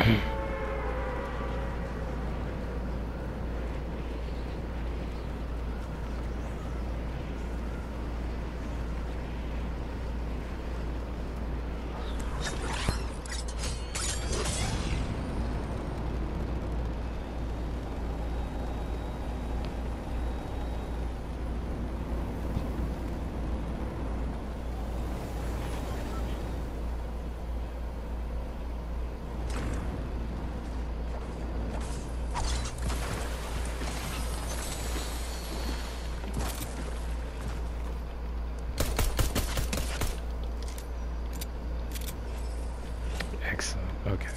Excellent. Okay.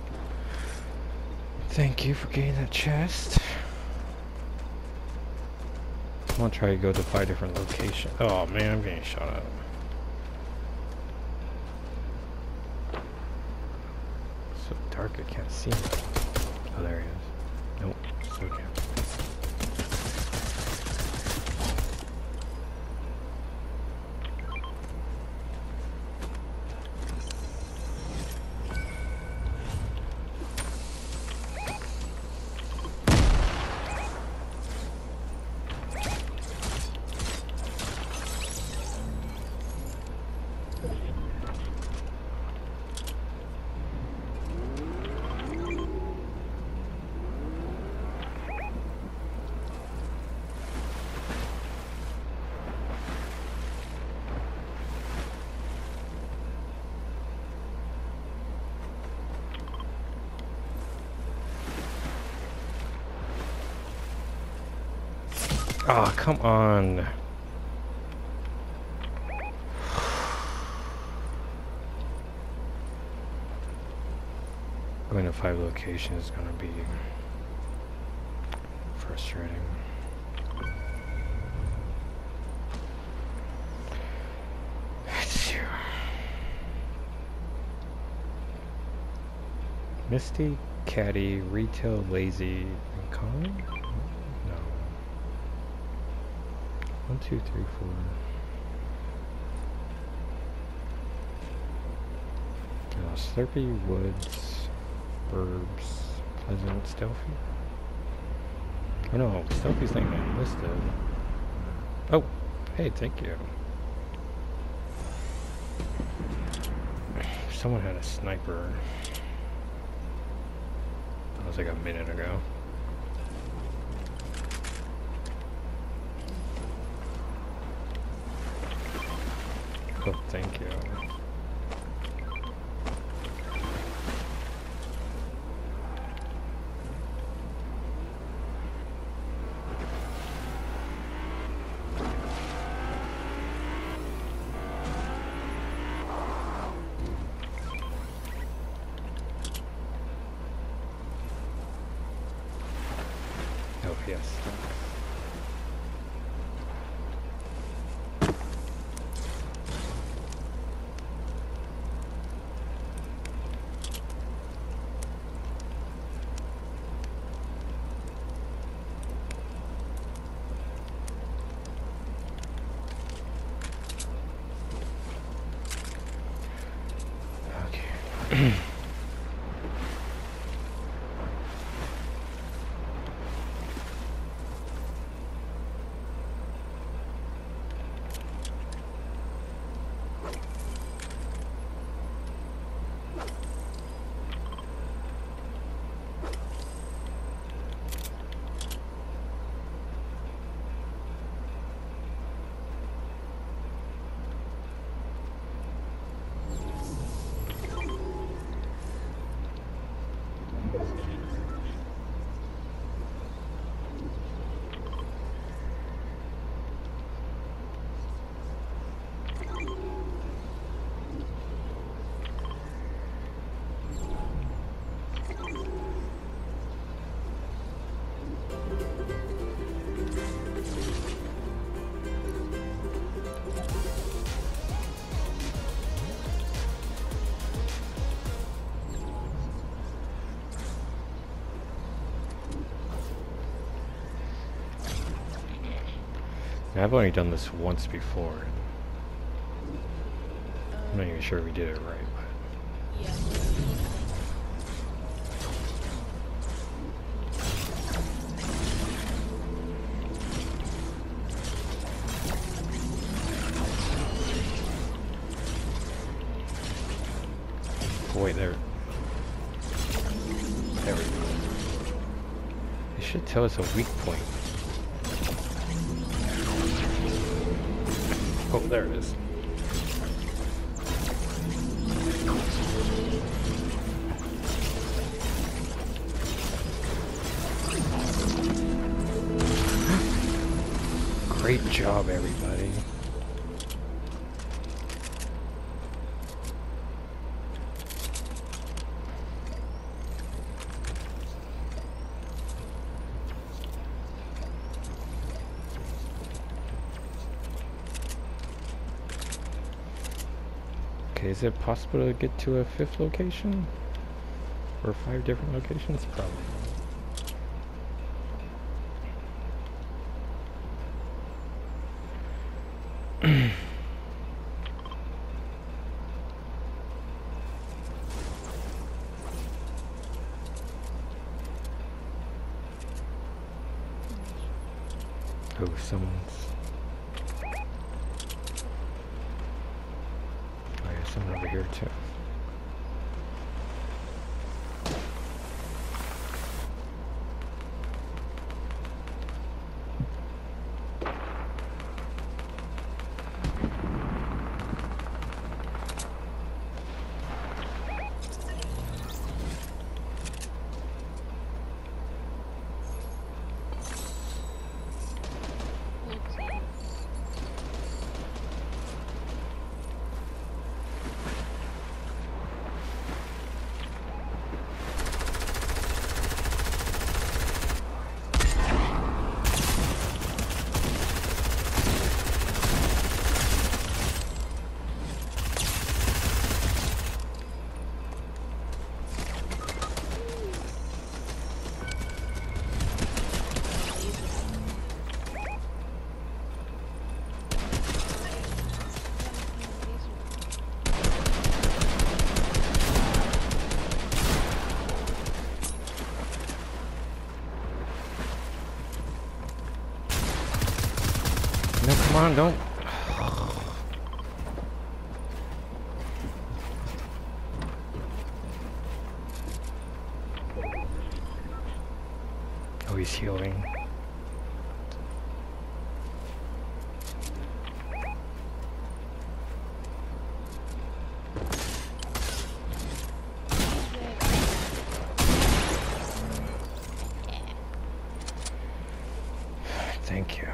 Thank you for getting that chest. I'm gonna try to go to 5 different locations. Oh man, I'm getting shot at. So dark I can't see him. Oh, there he is. Nope. Okay. Oh, come on. Going to 5 locations is going to be frustrating. Misty, Caddy, Retail, Lazy, and Con? No. 1, 2, 3, 4. Slurpy, Woods, Burbs, Pleasant, Stealthy. Oh no, Stealthy's not even listed. Oh, hey, thank you. Someone had a sniper. That was like a minute ago. Oh, thank you. Oh, yes. Okay. I've only done this once before. I'm not even sure we did it right, but... wait, there. There we go. It should tell us a weak point. Oh, there it is. Great job, everybody. Okay, is it possible to get to a 5th location? Or 5 different locations? Probably. Oh, someone's... Oh yeah, someone over here too. No, come on, don't. Oh, he's healing. Thank you.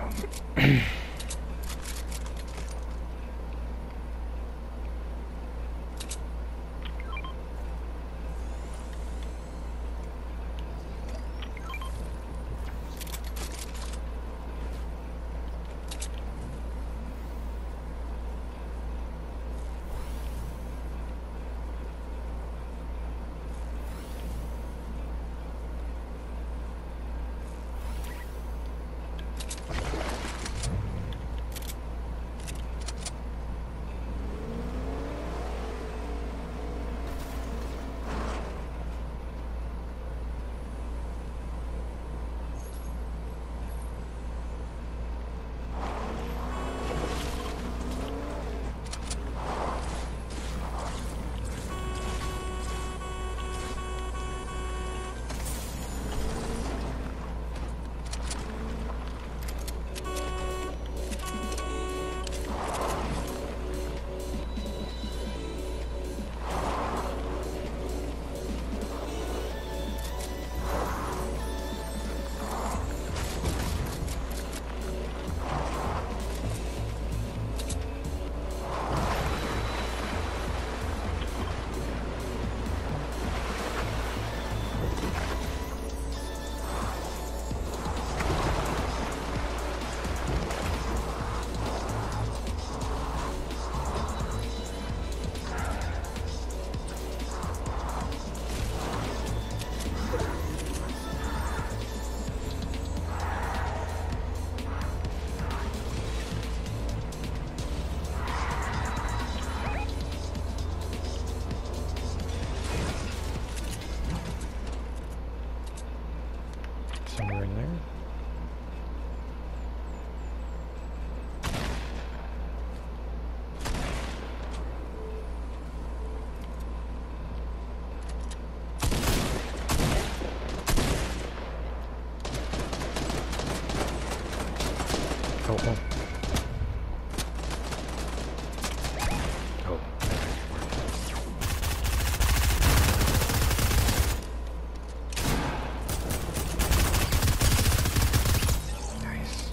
Somewhere in there. oh. Oh. Nice.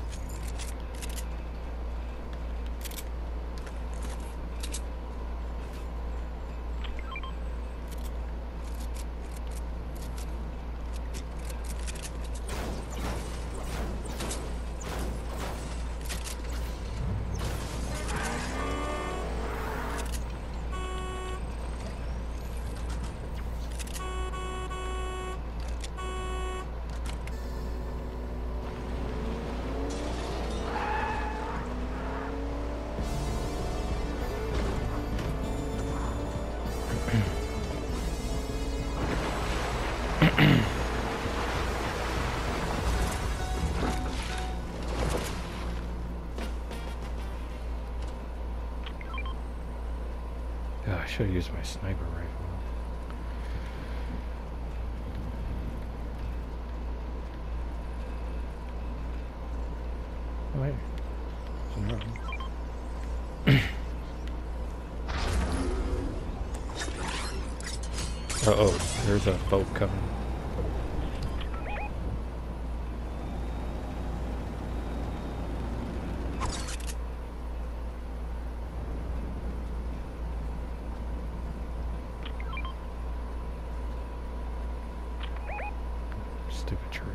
Oh, I should have used my sniper rifle. Oh, wait. Uh-oh, there's a boat coming. Stupid tree.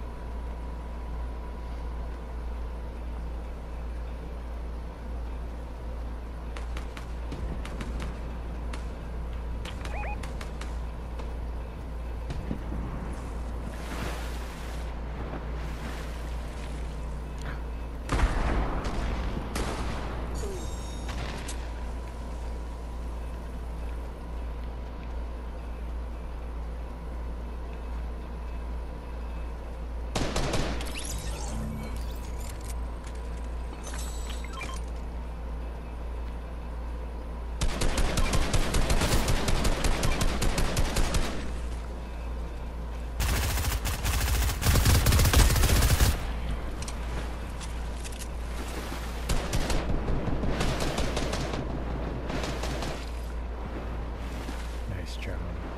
Nice job.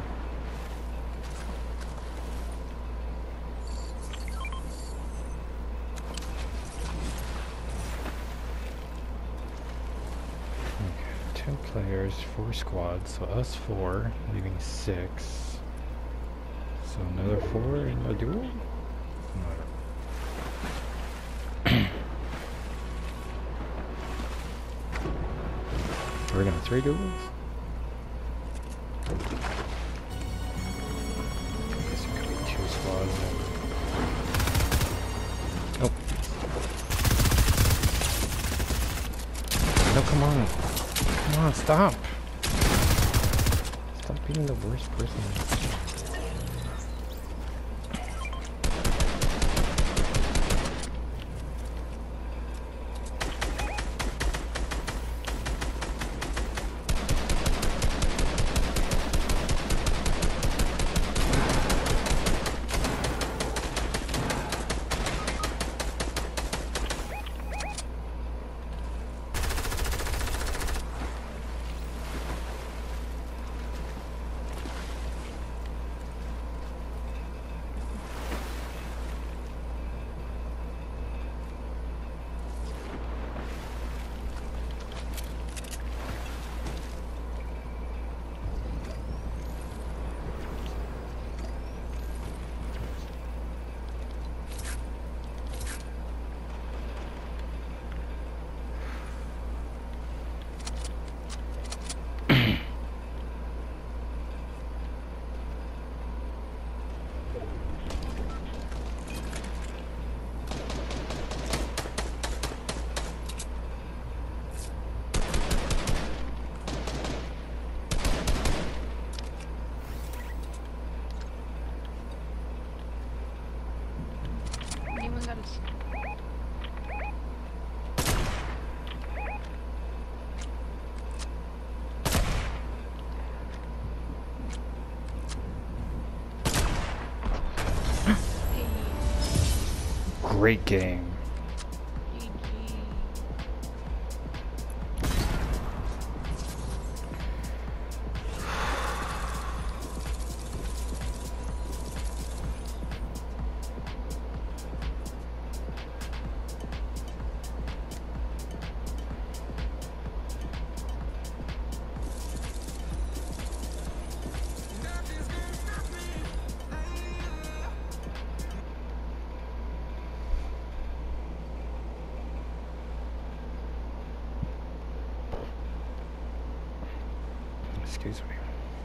Okay, 2 players, 4 squads, so us 4, leaving 6. So another 4 in a duel? We're gonna 3 duels? Guess it could be 2 squads. Oh. No, come on. Come on, stop. Stop being the worst person. Great game. GG. Excuse me.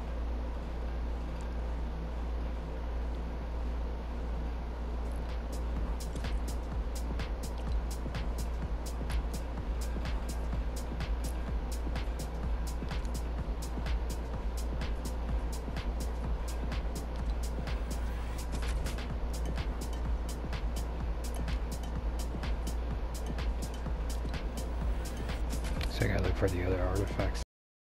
So I gotta look for the other artifacts.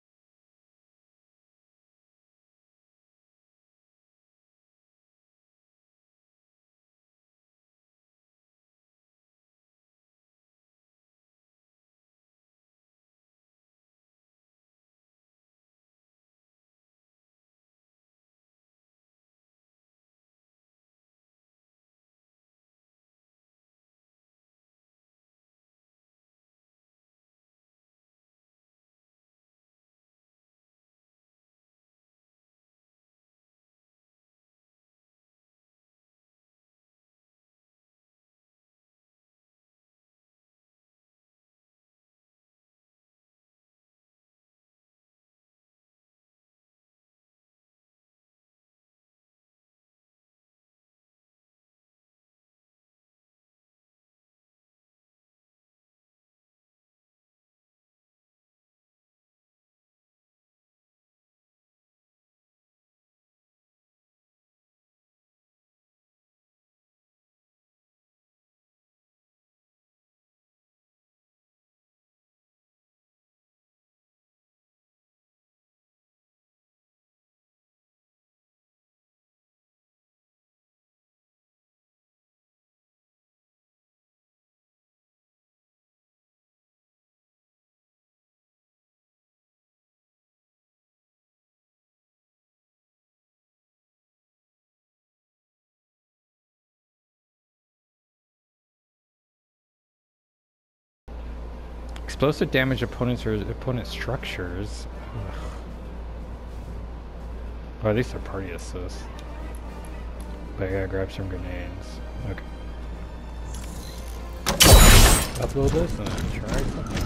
Explosive damage opponents or opponent structures. Ugh. Well, at least they're party assists. But I gotta grab some grenades. Okay. Upload this and try something.